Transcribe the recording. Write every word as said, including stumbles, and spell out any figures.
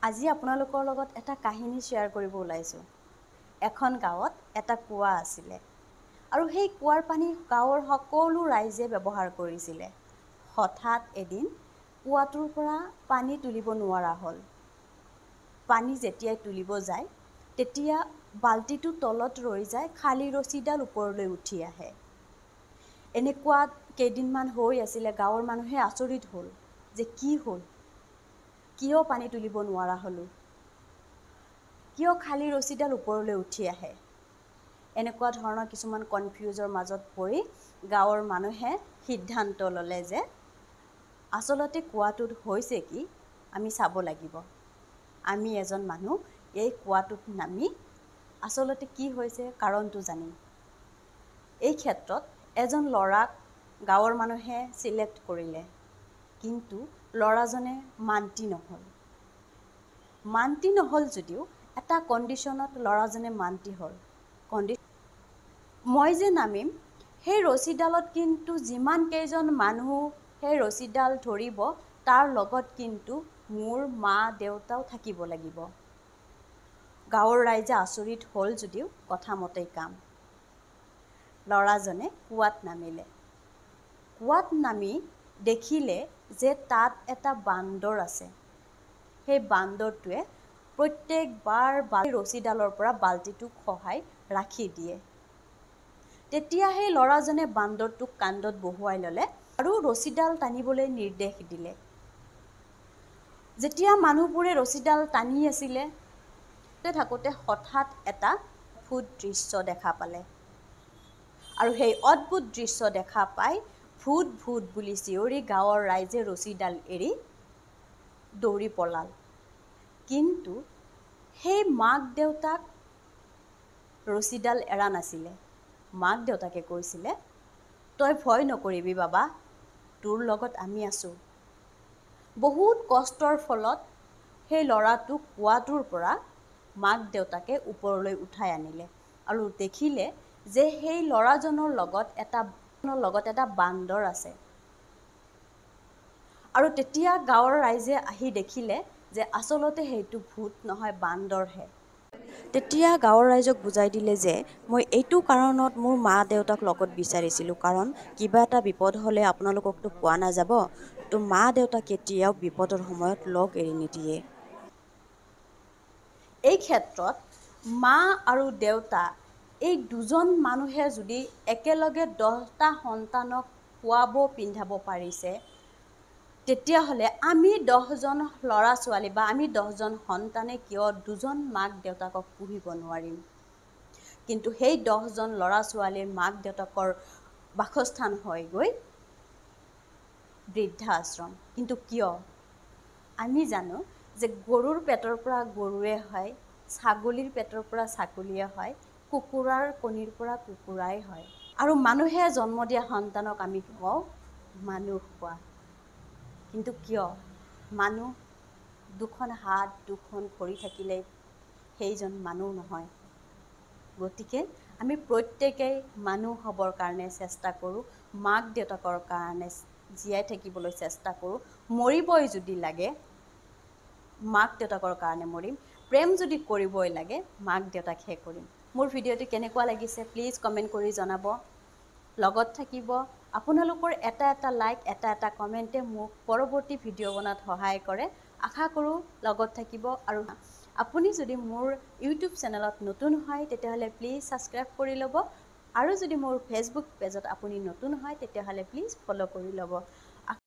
আজি আপোনালোকৰ লগত এটা কাহিনী শ্বেয়াৰ কৰিব ওলাইছোঁ। এখন গাঁৱত এটা কুঁৱা আছিলে আৰু সেই কুঁৱাৰ পানী গাঁৱৰ সকলো ৰাইজে ব্যৱহাৰ কৰিছিলে। হঠাৎ এদিন কুঁৱাটোৰ পৰা পানী তুলিব নোৱাৰা হ'ল। পানী যেতিয়াই তুলিব যায় তেতিয়া বাল্টিটো তলত ৰৈ যায়, খালী ৰছীডাল ওপৰলৈ উঠি আহে। এনেকুৱা কেইদিনমান হৈ আছিলে, গাঁৱৰ মানুহে আচৰিত হ'ল যে কি হ'ল, কিয় পানী তুলিব নোৱাৰা হ'লোঁ, কিয় খালী ৰছীডাল ওপৰলৈ উঠি আহে। এনেকুৱা ধৰণৰ কিছুমান কনফিউজৰ মাজত পৰি গাঁৱৰ মানুহে সিদ্ধান্ত ল'লে যে আচলতে কুঁৱাটোত হৈছে কি আমি চাব লাগিব। আমি এজন মানুহ এই কুঁৱাটোত নামি আচলতে কি হৈছে কাৰণটো জানিম। এই ক্ষেত্ৰত এজন ল'ৰাক গাঁৱৰ মানুহে চিলেক্ট কৰিলে, কিন্তু ল'ৰাজনে মান্তি নহ'ল। মান্তি নহ'ল যদিও এটা কণ্ডিশ্যনত ল'ৰাজনে মান্তি হ'ল। কণ্ডি মই যে নামিম সেই ৰছীডালত কিন্তু যিমান কেইজন মানুহ সেই ৰছীডাল ধৰিব তাৰ লগত কিন্তু মোৰ মা দেউতাও থাকিব লাগিব। গাঁৱৰ ৰাইজে আচৰিত হ'ল যদিও কথামতেই কাম। ল'ৰাজনে কুঁৱাত নামিলে। কুঁৱাত নামি দেখিলে যে তাত এটা বান্দৰ আছে। সেই বান্দৰটোৱে প্ৰত্যেকবাৰ বাল্টি ৰছীডালৰ পৰা বাল্টিটোক সহায় ৰাখি দিয়ে। তেতিয়া সেই ল'ৰাজনে বান্দৰটোক কান্ধত বহুৱাই ল'লে আৰু ৰছীডাল টানিবলৈ নিৰ্দেশ দিলে। যেতিয়া মানুহবোৰে ৰছীডাল টানি আছিলে থাকোঁতে হঠাৎ এটা অদ্ভুত দৃশ্য দেখা পালে। আৰু সেই অদ্ভুত দৃশ্য দেখা পাই ভূত ভূত বুলি চিঞৰি গাঁৱৰ ৰাইজে ৰছীডাল এৰি দৌৰি পলাল। কিন্তু সেই মাক দেউতাক ৰছীডাল এৰা নাছিলে। মাক দেউতাকে কৈছিলে, তই ভয় নকৰিবি বাবা, তোৰ লগত আমি আছোঁ। বহুত কষ্টৰ ফলত সেই ল'ৰাটোক কুঁৱাটোৰ পৰা মাক দেউতাকে ওপৰলৈ উঠাই আনিলে আৰু দেখিলে যে সেই ল'ৰাজনৰ লগত এটা লগত এটা বান্দৰ আছে। আৰু তেতিয়া গাঁৱৰ ৰাইজে আহি দেখিলে যে আচলতে সেইটো ভূত নহয়, বান্দৰহে। তেতিয়া গাঁৱৰ ৰাইজক বুজাই দিলে যে মই এইটো কাৰণত মোৰ মা দেউতাক লগত বিচাৰিছিলোঁ, কাৰণ কিবা এটা বিপদ হ'লে আপোনালোককতো পোৱা নাযাব, তো মা দেউতাক কেতিয়াও বিপদৰ সময়ত লগ এৰি নিদিয়ে। এই ক্ষেত্ৰত মা আৰু দেউতা এই দুজন মানুহে যদি একেলগে দহটা সন্তানক খোৱাব পিন্ধাব পাৰিছে, তেতিয়াহ'লে আমি দহজন ল'ৰা ছোৱালী বা আমি দহজন সন্তানে কিয় দুজন মাক দেউতাকক পুহিব নোৱাৰিম। কিন্তু সেই দহজন ল'ৰা ছোৱালীৰ মাক দেউতাকৰ বাসস্থান হয়গৈ বৃদ্ধাশ্ৰম। কিন্তু কিয়? আমি জানো যে গৰুৰ পেটৰ পৰা গৰুৱে হয়, ছাগলীৰ পেটৰ পৰা ছাগলীয়ে হয়, কুকুৰাৰ কণীৰ পৰা কুকুৰাই হয়। আৰু মানুহে জন্ম দিয়া সন্তানক আমি কওঁ মানুহ খোৱা। কিন্তু কিয়? মানুহ দুখন হাত দুখন ভৰি থাকিলে সেইজন মানুহ নহয়। গতিকে আমি প্ৰত্যেকেই মানুহ হ'বৰ কাৰণে চেষ্টা কৰোঁ, মাক দেউতাকৰ কাৰণে জীয়াই থাকিবলৈ চেষ্টা কৰোঁ। মৰিবই যদি লাগে মাক দেউতাকৰ কাৰণে মৰিম, প্ৰেম যদি কৰিবই লাগে মাক দেউতাকহে কৰিম। মোৰ ভিডিঅ'টো কেনেকুৱা লাগিছে প্লিজ কমেণ্ট কৰি জনাব। লগত থাকিব। আপোনালোকৰ এটা এটা লাইক, এটা এটা কমেণ্টে মোক পৰৱৰ্তী ভিডিঅ' বনোৱাত সহায় কৰে। আশা কৰোঁ লগত থাকিব। আৰু আপুনি যদি মোৰ ইউটিউব চেনেলত নতুন হয় তেতিয়াহ'লে প্লিজ ছাবস্ক্ৰাইব কৰি ল'ব। আৰু যদি মোৰ ফেচবুক পেজত আপুনি নতুন হয় তেতিয়াহ'লে প্লিজ ফ'ল' কৰি ল'ব।